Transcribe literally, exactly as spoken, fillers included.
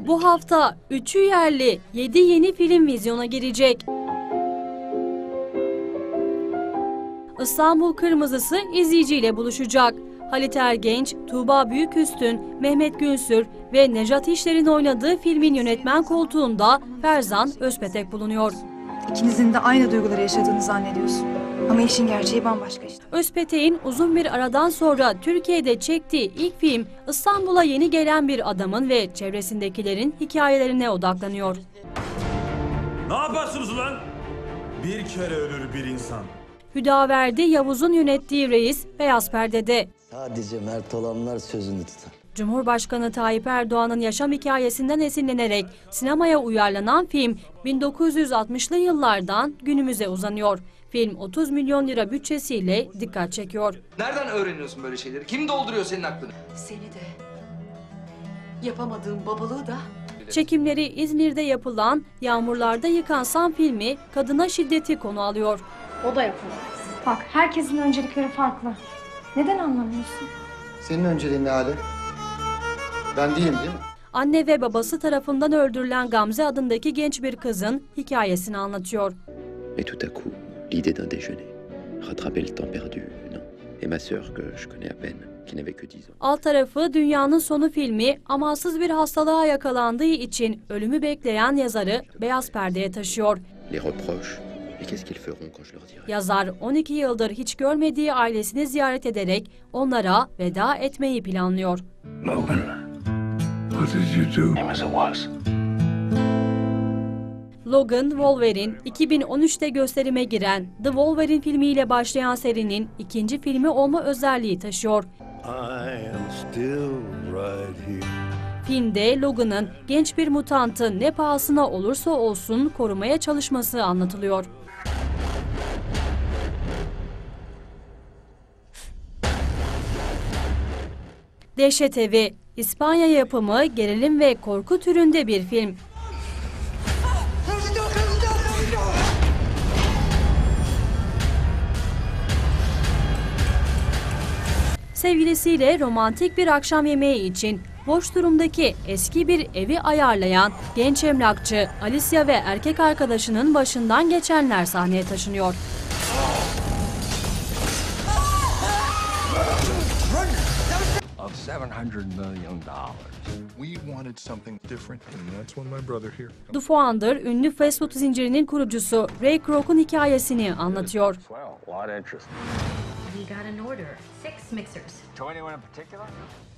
Bu hafta üçü yerli, yedi yeni film vizyona girecek. İstanbul Kırmızısı izleyiciyle buluşacak. Halit Ergenç, Tuğba Büyüküstün, Mehmet Günsür ve Nejat İşler'in oynadığı filmin yönetmen koltuğunda Ferzan Özpetek bulunuyor. İkinizin de aynı duyguları yaşadığını zannediyorsun. Ama işin gerçeği bambaşka işte. Özpetek'in uzun bir aradan sonra Türkiye'de çektiği ilk film İstanbul'a yeni gelen bir adamın ve çevresindekilerin hikayelerine odaklanıyor. Ne yaparsınız ulan? Bir kere ölür bir insan. Hüdaverdi Yavuz'un yönettiği Reis Beyaz Perde'de. Sadece mert olanlar sözünü tutar. Cumhurbaşkanı Tayyip Erdoğan'ın yaşam hikayesinden esinlenerek sinemaya uyarlanan film bin dokuz yüz altmışlı yıllardan günümüze uzanıyor. Film otuz milyon lira bütçesiyle dikkat çekiyor. Nereden öğreniyorsun böyle şeyleri? Kim dolduruyor senin aklını? Seni de, yapamadığım babalığı da. Çekimleri İzmir'de yapılan Yağmurlarda Yıkansan filmi kadına şiddeti konu alıyor. O da yapamaz. Bak, herkesin öncelikleri farklı. Neden anlamıyorsun? Senin önceliğin ne hali? Ben değilim değil mi? Anne ve babası tarafından öldürülen Gamze adındaki genç bir kızın hikayesini anlatıyor. Et tout à coup, l'idée d'un déjeuner, rattraper le temps perdu, non. Et ma sœur que je connais à peine, qui n'avait que dix ans. Alt tarafı Dünyanın Sonu filmi amansız bir hastalığa yakalandığı için ölümü bekleyen yazarı beyaz perdeye taşıyor. Les reproches, et qu'est-ce qu'ils feront quand je leur dirai? Yazar on iki yıldır hiç görmediği ailesini ziyaret ederek onlara veda etmeyi planlıyor. Logan, what did you do? As it was. Logan, Wolverine, iki bin on üçte gösterime giren The Wolverine filmiyle başlayan serinin ikinci filmi olma özelliği taşıyor. I am still right here. Filmde Logan'ın genç bir mutantı ne pahasına olursa olsun korumaya çalışması anlatılıyor. Dehşet Evi, İspanya yapımı gerilim ve korku türünde bir film. Sevgilisiyle romantik bir akşam yemeği için boş durumdaki eski bir evi ayarlayan genç emlakçı Alicia ve erkek arkadaşının başından geçenler sahneye taşınıyor. Of seven hundred million dollars. We wanted something different, and that's when my brother here. The Founder, ünlü fast food zincirinin kurucusu Ray Kroc'un hikayesini anlatıyor. Well, what interest? We got an order. Six mixers. To anyone in particular?